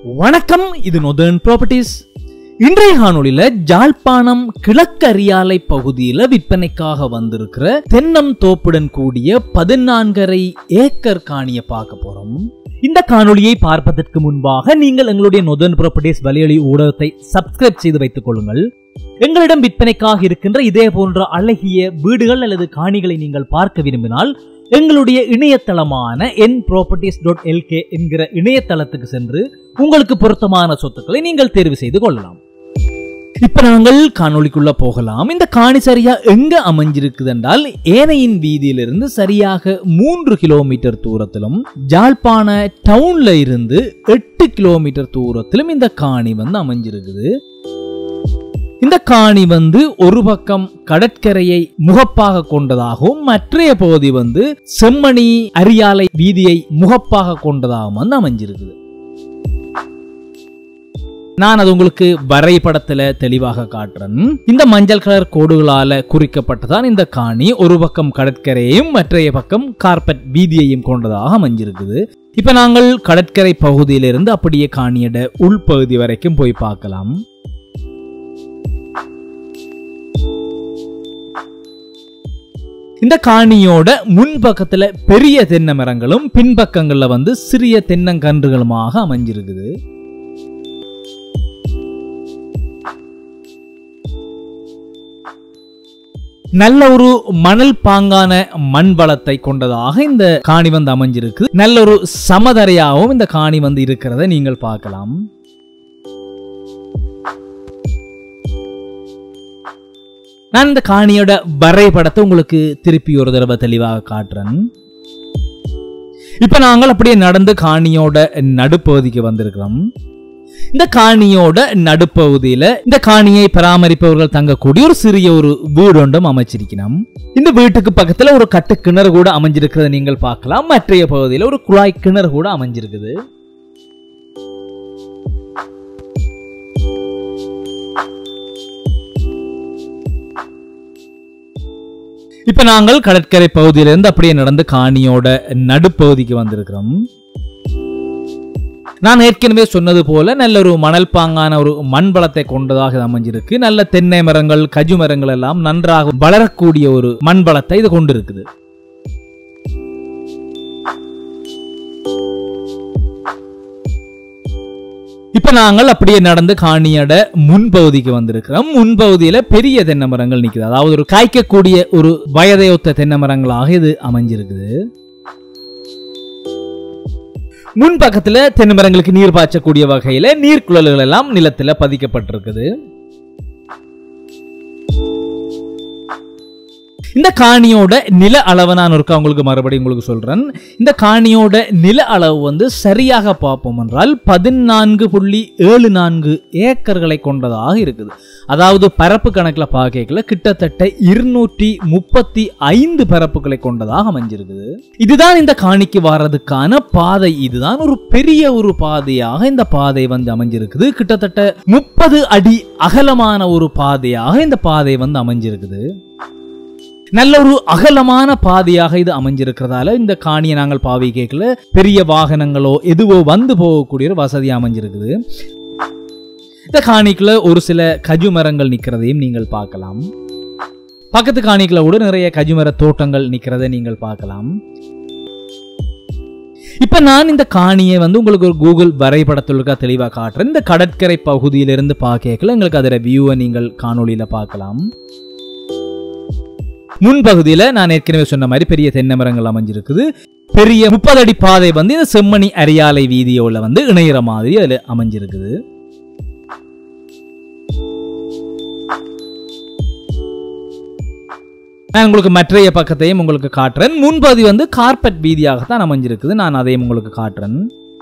வணக்கம், இது northern properties. இன்றைய காணொளியில ஜாழ்ப்பாணம் கிழக்கரியாலை பகுதியில விற்பனைக்காக வந்திருக்கிற தென்னம் தோப்புடன் கூடிய 14.5 ஏக்கர் காணியை பார்க்க போறோம். இந்த காணொளியை பார்ப்பதற்கு முன்பாக நீங்கள் எங்களுடைய நொதர்ன் ப்ராப்பர்ட்டிஸ் வலையொலி ஊடகத்தை சப்ஸ்கிரைப் செய்து வைத்துக் கொள்ளுங்கள். எங்களிடம் விற்பனைக்காக இருக்கின்ற இதே போன்ற அழகிய வீடுகள் அல்லது காணிகளை நீங்கள் பார்க்க விரும்பினால் எங்களுடைய இணையதளமான nproperties.lk என்கிற இணையதளத்துக்கு சென்று உங்களுக்கு பொருத்தமான சொத்துக்களை நீங்கள் தேர்வு செய்து கொள்ளலாம். இப்ப நாங்கள் காணொளிக்குள்ள போகலாம். இந்த காணி சரியா எங்க அமைஞ்சிருக்குது என்றால் ஏனையின் வீதியிலிருந்து சரியாக 3 கிலோமீட்டர் தூரத்திலும் ஜாழ்ப்பாண டவுன்ல இருந்து 8 கிலோமீட்டர் தூரத்திலும் இந்த காணி அமைஞ்சிருக்குது. இந்த காணி ஒரு பக்கம் கடற்கரையை முகப்பாக கொண்டதாகவும் மற்றைய பகுதி செம்மணி அரியாலை வீதியை முகப்பாக கொண்டதாகவும் அமைஞ்சிருக்குது. நான் அது உங்களுக்கு வரைபடத்துல தெளிவாக காட்டுறேன். இந்த மஞ்சள் கலர் கோடுகளால குறிக்கப்பட்டதான் இந்த காணி ஒரு பக்கம் கடற்கரையையும் மற்றைய பக்கம் கார்பெட் வீதியையும் கொண்டதாக அமைஞ்சிருக்குது. இப்ப நாங்கள் கடற்கரை பகுதியிலிருந்து அப்படியே காணியோட உள்பகுதி வரைக்கும் போய் பார்க்கலாம். இந்த காணியோட முன்பக்கத்துல பெரிய தென்னை மரங்களும் பின்பக்கங்கள்ல சிறிய தென்னங்கன்றுகளுமாக அமைஞ்சிருக்குது. நல்ல ஒரு மணல் பாங்கான மண் வளத்தை கொண்டதாக இந்த காணி அமைஞ்சிருக்கு. நல்ல ஒரு சமதரையாகவும் இந்த காணி இருக்கிறத நீங்கள் பார்க்கலாம். நான் இந்த காணியோட வரைபடத்தை உங்களுக்கு திருப்பி ஒரு தடவை தெளிவாக காட்டுறேன். இப்ப நாங்கள் அப்படியே நடந்து காணியோட நடுப்பகுதிக்கு வந்திருக்கிறோம். இந்த காணியோட நடுப்பகுதியில இந்த காணியை பராமரிப்பவர்கள் தங்கக்கூடிய ஒரு சிறிய ஒரு வீடு ஒன்றும் அமைச்சிருக்கணும். இந்த வீட்டுக்கு பக்கத்துல ஒரு கட்டு கிணறு கூட அமைஞ்சிருக்கிறத நீங்கள் பார்க்கலாம். மற்றைய பகுதியில ஒரு குழாய் கிணறு கூட அமைஞ்சிருக்குது. இப்ப நாங்கள் கடற்கரை பகுதியிலிருந்து அப்படியே நடந்து காணியோட நடுப்பகுதிக்கு வந்திருக்கிறோம். நான் ஏற்கனவே சொன்னது போல நல்ல ஒரு மணல் பாங்கான ஒரு மண் வளத்தை கொண்டதாக அமைஞ்சிருக்கு. நல்ல தென்னை மரங்கள் கஜு மரங்கள் எல்லாம் நன்றாக வளரக்கூடிய ஒரு மண் வளத்தை இது கொண்டிருக்குது. இப்ப நாங்கள் அப்படியே நடந்து காணியோட முன்பகுதிக்கு வந்திருக்கிறோம். முன்பகுதியில பெரிய தென்னை மரங்கள் நிக்குது. அதாவது ஒரு காய்க்கக்கூடிய ஒரு வயதையொத்த தென்னை மரங்களாக இது அமைஞ்சிருக்குது. முன்பக்கத்துல தென்னை மரங்களுக்கு நீர் பாய்ச்சக்கூடிய வகையில நீர்க்குழல்கள் எல்லாம் நிலத்துல பதிக்கப்பட்டிருக்குது. இந்த காணியோட நில அளவு நான் ஒருக்கா உங்களுக்கு மறுபடியும் உங்களுக்கு சொல்றேன். இந்த காணியோட நில அளவு சரியாக பார்ப்போம் என்றால் 14.74 ஏக்கர்களை கொண்டதாக இருக்குது. அதாவது பரப்பு கணக்கில் பார்க்கல கிட்டத்தட்ட 235 பரப்புகளை கொண்டதாக அமைஞ்சிருக்குது. இதுதான் இந்த காணிக்கு வர்றதுக்கான பாதை. இதுதான் ஒரு பெரிய ஒரு பாதையாக இந்த பாதை அமைஞ்சிருக்குது. கிட்டத்தட்ட 30 அடி அகலமான ஒரு பாதையாக இந்த பாதை அமைஞ்சிருக்குது. நல்ல ஒரு அகலமான பாதையாக இது அமைஞ்சிருக்கிறதால இந்த காணியை நாங்கள் பாவிக்கல பெரிய வாகனங்களோ எதுவோ வந்து போகக்கூடிய ஒரு வசதி அமைஞ்சிருக்குது. இந்த காணிக்குள்ள ஒரு சில கஜு மரங்கள் நிற்கிறதையும் நீங்கள் பார்க்கலாம். பக்கத்து காணிக்குள்ள கூட நிறைய கஜுமர தோட்டங்கள் நிற்கிறதை நீங்கள் பார்க்கலாம். இப்ப நான் இந்த காணியை உங்களுக்கு ஒரு கூகுள் வரைபடத்திற்காக தெளிவாக காட்டுறேன். இந்த கடற்கரை பகுதியிலிருந்து பார்க்கல எங்களுக்கு அதோட வியூவை நீங்கள் காணொலியில பார்க்கலாம். முன்பகுதியில நான் ஏற்கனவே சொன்ன மாதிரி பெரிய தென்னை மரங்கள் அமைஞ்சிருக்குது. பெரிய 30 அடி பாதை இந்த செம்மணி அரியாலை வீதியோட இணையிற மாதிரி அதுல அமைஞ்சிருக்குது. நான் உங்களுக்கு மற்றைய பக்கத்தையும் உங்களுக்கு காட்டுறேன். முன்பகுதி கார்பெட் வீதியாகத்தான் அமைஞ்சிருக்குது. நான் அதையும் உங்களுக்கு காட்டுறேன்.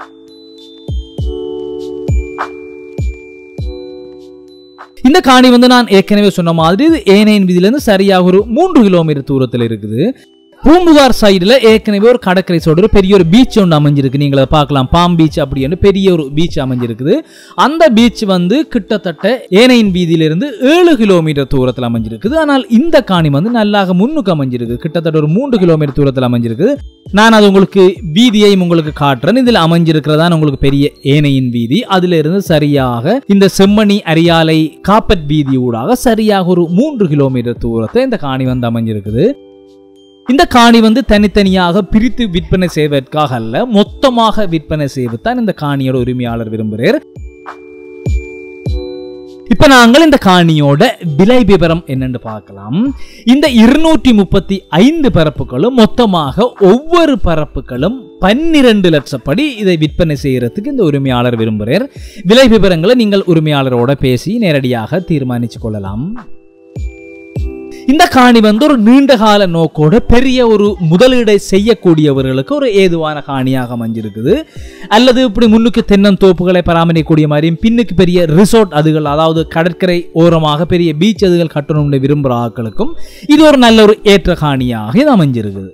இந்த காணி நான் ஏற்கனவே சொன்ன மாதிரி ஏனையின் வீதியிலிருந்து சரியாக ஒரு 3 கிலோமீட்டர் தூரத்தில் இருக்குது. பூம்புகார் சைடுல ஏற்கனவே ஒரு கடற்கரை சோடு பெரிய ஒரு பீச் ஒன்று அமைஞ்சிருக்கு. நீங்க அதை பார்க்கலாம். பாம் பீச் அப்படின்னு பெரிய ஒரு பீச் அமைஞ்சிருக்குது. அந்த பீச் வந்து கிட்டத்தட்ட ஏனையின் வீதியிலிருந்து 7 கிலோமீட்டர் தூரத்தில் அமைஞ்சிருக்குது. ஆனால் இந்த காணி வந்து நல்லாக முன்னுக்கு அமைஞ்சிருக்கு. கிட்டத்தட்ட ஒரு 3 கிலோமீட்டர் தூரத்தில் அமைஞ்சிருக்குது. நான் அது உங்களுக்கு வீதியையும் உங்களுக்கு காட்டுறேன். இதில் அமைஞ்சிருக்கிறதான் உங்களுக்கு பெரிய ஏனையின் வீதி. அதுல இருந்து சரியாக இந்த செம்மணி அரியாலை காப்பட் வீதி ஊடாக சரியாக ஒரு 3 கிலோமீட்டர் தூரத்தை இந்த காணி வந்து அமைஞ்சிருக்குது. இந்த காணி வந்து தனித்தனியாக பிரித்து விற்பனை செய்வதற்காக அல்ல, மொத்தமாக விற்பனை செய்வதுதான் இந்த காணியோட உரிமையாளர் விரும்புகிறார். இப்ப நாங்கள் இந்த காணியோட விலை விவரம் என்னன்னு பார்க்கலாம். இந்த 235 பரப்புகளும் மொத்தமாக ஒவ்வொரு பரப்புகளும் 12 லட்சப்படி இதை விற்பனை செய்யறதுக்கு இந்த உரிமையாளர் விரும்புகிறார். விலை விவரங்களை நீங்கள் உரிமையாளரோட பேசி நேரடியாக தீர்மானிச்சு கொள்ளலாம். இந்த காணி வந்து ஒரு நீண்ட கால நோக்கோட பெரிய ஒரு முதலீடை செய்யக்கூடியவர்களுக்கு ஒரு ஏதுவான காணியாக அமைஞ்சிருக்குது. அல்லது இப்படி முன்னுக்கு தென்னந்தோப்புகளை பராமரிக்கக்கூடிய மாதிரியும் பின்னுக்கு பெரிய ரிசோர்ட் அதுகள், அதாவது கடற்கரை ஓரமாக பெரிய பீச் அதுகள் கட்டணும்னு விரும்புகிற ஆட்களுக்கும் இது ஒரு நல்ல ஒரு ஏற்ற காணியாக இது அமைஞ்சிருக்குது.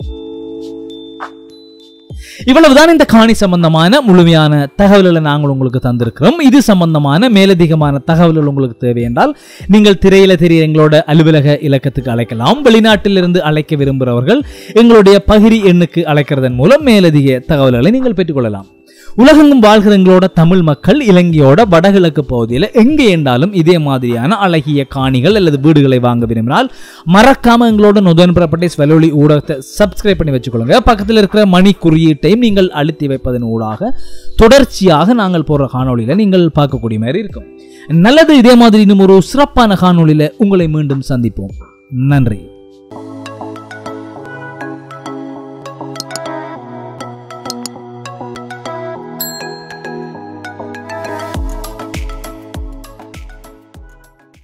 இவ்வளவுதான் இந்த காணி சம்பந்தமான முழுமையான தகவல்களை நாங்கள் உங்களுக்கு தந்திருக்கிறோம். இது சம்பந்தமான மேலதிகமான தகவல்கள் உங்களுக்கு தேவை என்றால் நீங்கள் திரையில தெரிய எங்களோட அலுவலக இலக்கத்துக்கு அழைக்கலாம். வெளிநாட்டிலிருந்து அழைக்க விரும்புகிறவர்கள் எங்களுடைய பகிரி எண்ணுக்கு அழைக்கிறதன் மூலம் மேலதிக தகவல்களை நீங்கள் பெற்றுக்கொள்ளலாம். உலகெங்கும் வாழ்கிற எங்களோட தமிழ் மக்கள் இலங்கையோட வடகிழக்கு பகுதியில் எங்கே என்றாலும் இதே மாதிரியான அழகிய காணிகள் அல்லது வீடுகளை வாங்க விரும்பினால் மறக்காம எங்களோட நொதன் ப்ராப்பர்ட்டிஸ் வலையொலி ஊடகத்தை சப்ஸ்கிரைப் பண்ணி வச்சுக்கொள்ளுங்க. பக்கத்தில் இருக்கிற மணி குறியீட்டையும் நீங்கள் அழுத்தி வைப்பதன் ஊடாக தொடர்ச்சியாக நாங்கள் போடுற காணொலியில நீங்கள் பார்க்கக்கூடிய மாதிரி இருக்கும். நல்லது. இதே மாதிரி இன்னும் ஒரு சிறப்பான காணொலியில உங்களை மீண்டும் சந்திப்போம். நன்றி.